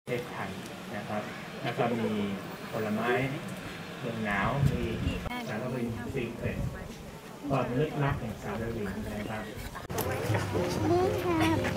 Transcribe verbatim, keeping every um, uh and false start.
ประเทศไทยนะครับแล้วก็มีผลไม้เมืองหนาวมีสารวินซีเครตความลึกลับแห่งสารวินนะครับ